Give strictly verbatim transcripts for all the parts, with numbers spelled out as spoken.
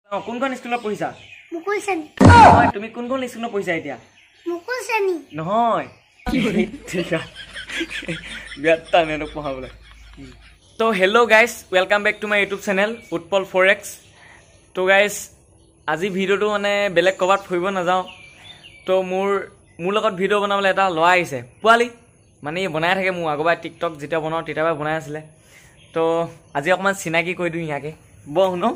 অ কোনখন স্কুলত পঢ়িছা মুকুল শ্ৰেণী হয় তুমি কোনখন স্কুলত পঢ়িছা এতিয়া মুকুল শ্ৰেণী নহয় ঠিক আছে বিয়াটা নেনো পঢ়াবলৈ তো hello' guys welcome back to my YouTube channel Utpal for X তো গাইজ আজি ভিডিঅ'টো মানে বেলেগ ক'ৰবাত ফুৰিব নাযাওঁ তো মোৰ মোৰ লগত ভিডিঅ' বনাবলৈ এটা ল'ৰা আহিছে পোৱালি মানে ই বনাই থাকে মোৰ আগৰবাৰ টিকটক যেতিয়া বনাওঁ তেতিয়াবা বনাই আছিলে তো আজি অকণমান চিনাকি কৰি দিওঁ ইয়াকে ব শুনো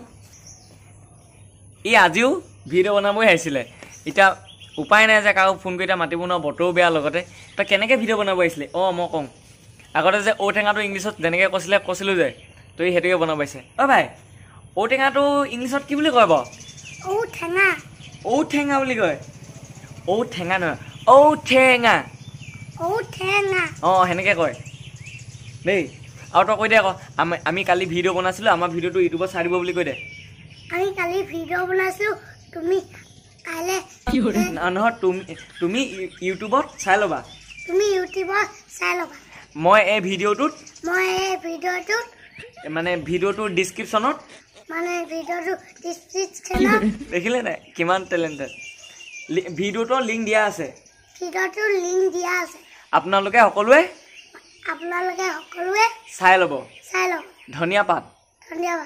ই আজিও ভিডিঅ' বনাবই আহিছিলে এতিয়া উপায় নাই যে কাকো ফোন কৰি এতিয়া মাতিব নোৱাৰো বতৰো বেয়া লগতে তই কেনেকৈ ভিডিঅ' বনাব আহিছিলে অঁ মই কওঁ আগতে যে ঔটেঙাটো ইংলিছত যেনেকৈ কৈছিলে কৈছিলোঁ যে তই সেইটোকে বনাব আহিছে অ' ভাই ঔটেঙাটো ইংলিছত কি বুলি কয় বাৰু ঔটেঙা ঔটেঙা বুলি কয় ঔটেঙা নহয় ঔটেঙা ঔটেঙা অঁ সেনেকৈ কয় দেই আৰু তই কৈ দে আকৌ আমি আমি কালি ভিডিঅ' বনাইছিলোঁ আমাৰ ভিডিঅ'টো ইউটিউবত চাই দিব বুলি কৈ দে আমি কালি ভিডিঅ' বনাইছিলোঁ তুমি কাইলৈ নহয় তুমি তুমি ইউটিউবত চাই ল'বা তুমি ইউটিউবত চাই ল'বা মই এই ভিডিঅ'টোত মই এই ভিডিঅ'টোত মানে ভিডিঅ'টোৰ ডিছক্ৰিপশ্যনত মানে ভিডিঅ'টো ডিছক্ৰিপশ্যনত দেখিলে নাই কিমান টেলেণ্টেড ভিডিঅ'টোৰ লিংক দিয়া আছে ভিডিঅ'টোৰ লিংক দিয়া আছে আপোনালোকে সকলোৱে আপোনালোকে সকলোৱে চাই ল'ব চাই ল'ব ধন্যবাদ ধন্যবাদ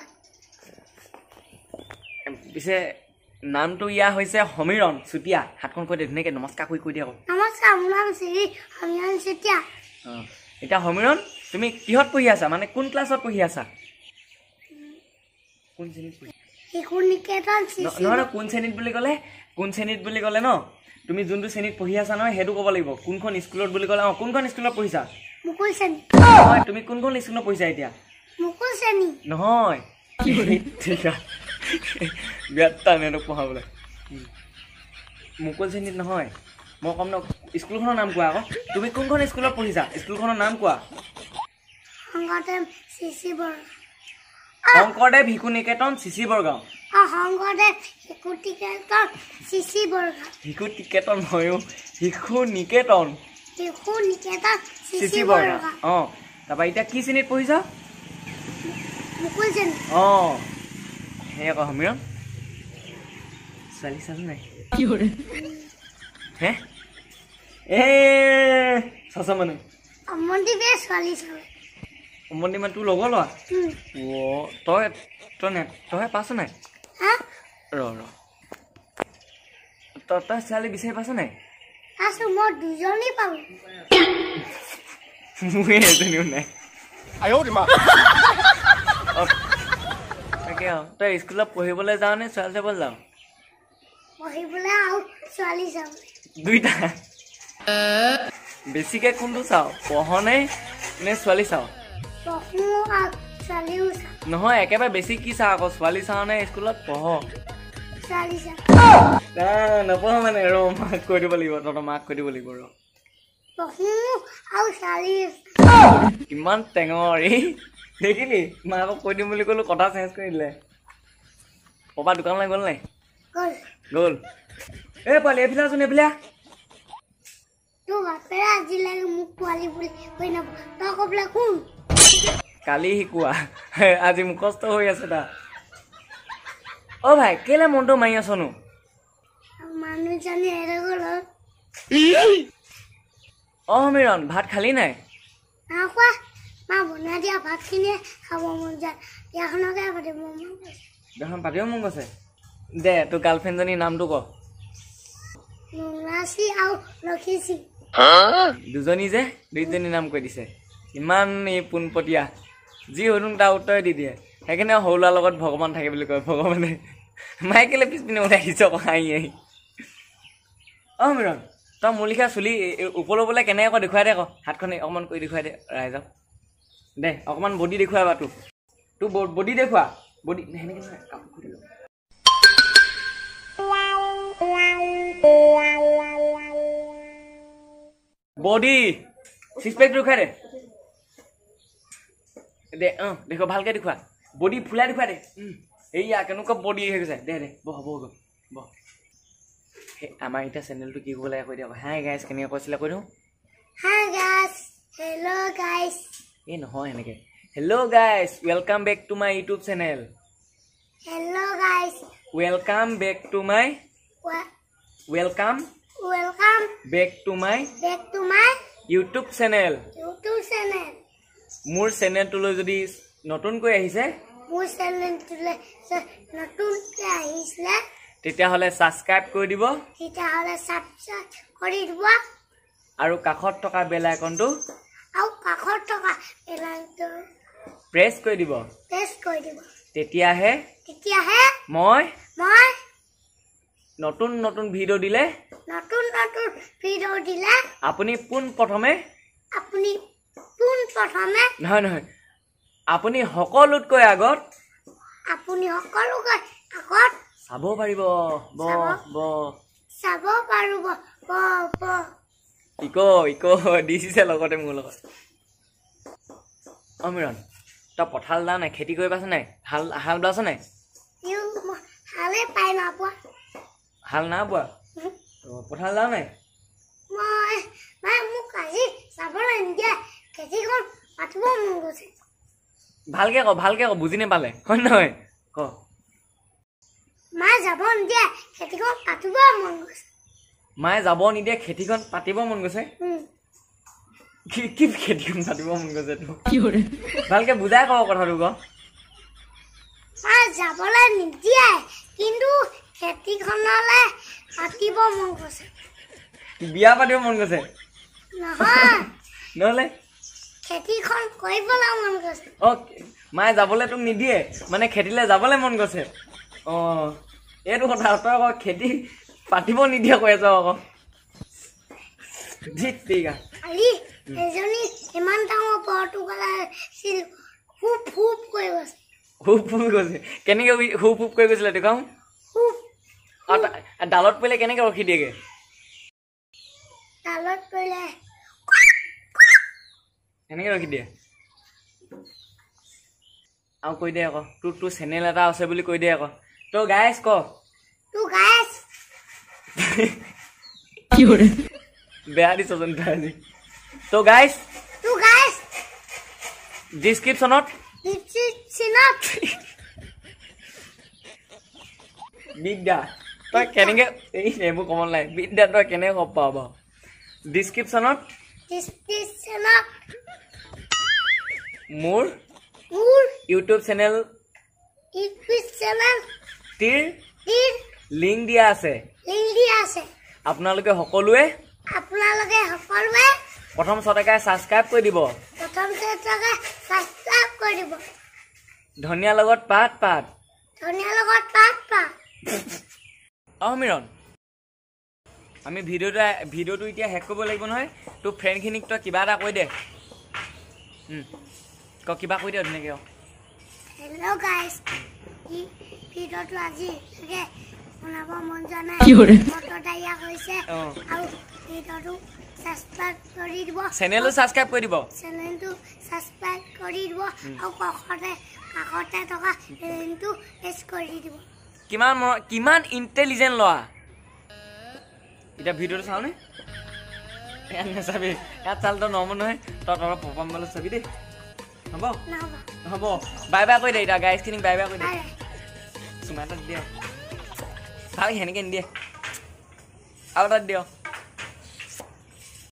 পিছে নামটো ইয়াৰ হৈছে সমীৰণ চুতীয়া হাতখন কৈ দে ধুনীয়াকৈ নমস্কাৰ কৰি কৈ দিয়া আকৌ নমস্কাৰ মোৰ নাম শ্ৰী সমীৰণ চুতীয়া অঁ এতিয়া সমীৰণ তুমি কিহত পঢ়ি আছা মানে কোন ক্লাছত পঢ়ি আছা কোন শ্ৰেণীত পঢ়ি শিশু নিকেতন নহয় নহয় কোন শ্ৰেণীত বুলি ক'লে কোন শ্ৰেণীত বুলি ক'লে ন তুমি যোনটো শ্ৰেণীত পঢ়ি আছা নহয় সেইটো ক'ব লাগিব কোনখন স্কুলত বুলি ক'লে অঁ কোনখন স্কুলত পঢ়িছা মুকুল শ্ৰেণী হয় তুমি কোনখন স্কুলত পঢ়িছা এতিয়া মুকুল শ্ৰেণী নহয় ঠিক আছে বিয়াটা নেনো পঢ়াবলৈ মুকুল শ্ৰেণীত নহয় মই ক'ম ন স্কুলখনৰ নাম কোৱা আকৌ তুমি কোনখন স্কুলত পঢ়িছা স্কুলখনৰ নাম কোৱা শংকৰদেৱ চিচি বৰগাঁও শংকৰদেৱ শিশু নিকেতন চিচি বৰগাঁও অঁ শংকৰদেৱ শিশু নিকেতন চিচি বৰগাঁও শিশু নিকেতন হয়ো শিশু নিকেতন শিশু নিকেতন চিচি বৰগাঁও অঁ তাৰপৰা এতিয়া কি শ্ৰেণীত পঢ়িছা মুকুল শ্ৰেণী অঁ সেই আকৌ সমীৰণ ছোৱালী চালো নাই হে এ চাচা মানে অমন্তি বে ছোৱালী চালে অমন্তি মানে তোৰ লগৰ ল'ৰা অ' তই তই নে তই পাইছ নাই হা ৰ ৰ তই তই ছোৱালী বিচাৰি পাইছ নাই আছোঁ মই দুজনী পালোঁ মোৰ এজনীও নাই তাকে আৰু তই স্কুলত পঢ়িবলৈ যাওঁ নে ছোৱালী চাবলৈ যাওঁ পঢ়িবলৈ আৰু ছোৱালী চাবলৈ দুইটা বেছিকৈ কোনটো চাওঁ পঢ়নে নে ছোৱালী চাওঁ পঢ়ো আৰু ছোৱালীও চাওঁ নহয় একেবাৰে বেছি কি চাওঁ আকৌ ছোৱালী চাওঁ নে স্কুলত পঢ় ছোৱালী চাওঁ নপঢ় মানে ৰ মাক কৈ দিব লাগিব তহঁতৰ মাক কৈ দিব লাগিব ৰ পঢ়ো আৰু ছোৱালী কিমান টেঙৰ এই দেখিলি মাকক কৈ দিম বুলি ক'লো কথা চেঞ্জ কৰি দিলে পাপা দোকানলৈ গ'ল নাই গ'ল গ'ল এই পোৱালি এইফালে আছোন এইফালে তোৰ বাপেৰে আজিলৈকে মোক পোৱালি বুলি কৈ নাপাওঁ তই ক'বলৈ কোন কালি শিকোৱা আজি মুখস্থ হৈ আছে তা অ' ভাই কেলে মনটো মাৰি আছনো মানুহজনী এৰি গ'ল অ' সমীৰণ ভাত খালি নাই নাই খোৱা মা বনাই দিয়া ভাতখিনিয়ে খাব মন যায় বিয়াখনকে পাতিব মন গৈছে বিয়াখন পাতিব মন গৈছে দে তোৰ গাৰ্লফ্ৰেণ্ডজনীৰ নামটো ক নুনাচি আৰু লক্ষীচি দুজনী যে দুইজনী নাম কৈ দিছে ইমান এই পোনপটীয়া যি শুনো তাৰ উত্তৰ দি দিয়ে সেইকাৰণে সৰু ল'ৰাৰ লগত ভগৱান থাকে বুলি কয় ভগৱানে মায়ে কেলে পিছপিনে উঠাই দিছ আকৌ হাঁহি আহি অ' সমীৰণ তই মোৰ লিখা চুলি ওপৰ ল'বলৈ কেনেকৈ আকৌ দেখুৱাই দে আকৌ হাতখনে অকণমান কৰি দেখুৱাই দে ৰাইজক দে অকণমান বডি দেখুৱাই বা তোৰ তোৰ বডি দেখুৱা বডি সেনেকৈ কাপোৰ কৰি ল বডি ছিক্স পেকটো দেখুৱাই দে দে অঁ দেখুৱা ভালকৈ দেখুৱা বডি ফুলাই দেখুৱাই দে এইয়া কেনেকুৱা বডি হৈ গৈছে দে দে বহ বহ গ'ল বহ সেই আমাৰ এতিয়া চেনেলটো কি কৰিব লাগে কৈ দিয়ক হাই গাইজ কেনেকৈ কৈছিলে কৈ দিওঁ হাই গাইজ হেল্ল' গাইজ এই নহয় সেনেকৈ hello' guys welcome back to my YouTube channel hello' guys Welcome back to my Welcome Welcome back to my back to my YouTube channel. YouTube channel. মোৰ চেনেলটোলৈ যদি নতুনকৈ আহিছে মোৰ চেনেলটোলৈ নতুনকৈ আহিছে তেতিয়া হলে সাবস্ক্ৰাইব কৰি দিব তেতিয়া হলে সাবস্ক্ৰাইব কৰি দিব আৰু কাষত থকা বেল আইকনটো আৰু কাষত থকা বেল আইকনটো প্ৰেছ কৰি দিব প্ৰেছ কৰি দিব তেতিয়াহে তেতিয়াহে মই মই নতুন নতুন ভিডিও দিলে নতুন নতুন ভিডিও দিলে আপুনি পোন প্ৰথমে আপুনি পোন প্ৰথমে নহয় নহয় আপুনি সকলোতকৈ আগত আপুনি সকলোতকৈ আগত চাব পাৰিব ব ব চাব পাৰিব ব ব ইকো ইকো দিছে লগতে মোৰ লগত অমিৰণ তই পথাল দা নাই খেতি কৰি পাছ নাই হাল হাল বাছ নাই ইউ হালে পাই না পোৱা হাল না পোৱা পথাল দা নাই মই মই মোক আজি চাবলৈ নিদিয়ে খেতিখন পাতিব মন গৈছে ভালকে ক ভালকে ক বুজি নাপালে হয় নহয় ক মায়ে যাব নিদিয়ে খেতিখন পাতিব মন গৈছে মায়ে যাব নিদিয়ে খেতিখন পাতিব মন গৈছে কি কি খেতিখন পাতিব মন গৈছে ভালকে বুজাই ক কথাটো ক মায়ে যাবলৈ নিদিয়ে কিন্তু খেতিখনলৈ পাতিব মন গৈছে বিয়া পাতিব মন গৈছে নহয় নহলে খেতিখন কৰিবলৈ মন গৈছে অ মায়ে যাবলৈ তোক নিদিয়ে মানে খেতিলৈ যাবলৈ মন গৈছে অ এইটো কথা তই আকৌ খেতি পাতিব নিদিয়ে কৈ আছ আকৌ ঠিক আছে আজি এজনী ইমান ডাঙৰ পৰ্তুগালৰ আছিল হুপ হুপ কৈ গৈছে হুপ হুপ গৈছে কেনেকৈ হুপ হুপ কৈ গৈছিলে দেখোন হুপ ডালত পৰিলে কেনেকৈ ৰখি দিয়েগে ডালত পৰিলে এনেকৈ ৰখি দিয়ে আৰু কৈ দে আকৌ তোৰ তোৰ চেনেল এটা আছে বুলি কৈ দে আকৌ তো গাইছ ক তো গাইছ কি কৰে বেয়া দিছ যেন বেয়া দি তো গাইছ তো গাইছ ডিছক্ৰিপশ্যনত ডিছক্ৰিপশ্যনত বিদ্যা তই কেনেকৈ এই এইবোৰ ক'ব নাই বিদ্যা তই কেনেকৈ ক'ব পাৰ বাৰু ডিছক্ৰিপশ্যনত ডিছক্ৰিপশ্যনত মোৰ মোৰ ইউটিউব চেনেল ইউটিউব চেনেল টিৰ টিৰ লিংক দিয়া আছে লিংক দিয়া আছে আপোনালোকে সকলোৱে আপোনালোকে সকলোৱে প্ৰথম ছটাকাই ছাবস্ক্ৰাইব কৰি দিব প্ৰথম ছটাকাই ছাবস্ক্ৰাইব কৰি দিব ধনিয়া লগত পাত পাত ধনিয়া লগত পাত পাত অমিৰণ আমি ভিডিঅ'টো ভিডিঅ'টো এতিয়া শেষ কৰিব লাগিব নহয় তোৰ ফ্ৰেণ্ডখিনিক তই কিবা এটা কৈ দে ক কিবা কৈ দে ধুনীয়াকৈ হেল্ল' গাইছ ভিডিঅ'টো আজি বনাব মন যোৱা নাই মটৰ ডাইয়া হৈছে আৰু ভিডিঅ'টো ছাবস্ক্ৰাইব কৰি দিব চেনেলটো ছাবস্ক্ৰাইব কৰি দিব চেনেলটো ছাবস্ক্ৰাইব কৰি দিব আৰু কাষতে কাষতে থকা লিংকটো প্ৰেছ কৰি দিব কিমান কিমান ইণ্টেলিজেণ্ট ল'ৰা এতিয়া ভিডিঅ'টো চাওঁনে ইয়াত নাচাবি ইয়াত চালে তই নহ'ব নহয় তই তই পপাম বলত চাবি দেই হ'ব হ'ব বাই বাই কৈ দে এতিয়া গাইজখিনিক বাই বাই কৈ দে চুমা এটা দিয়ে ভাল সেনেকৈ নিদিয়ে আৰু এটা দিয়ক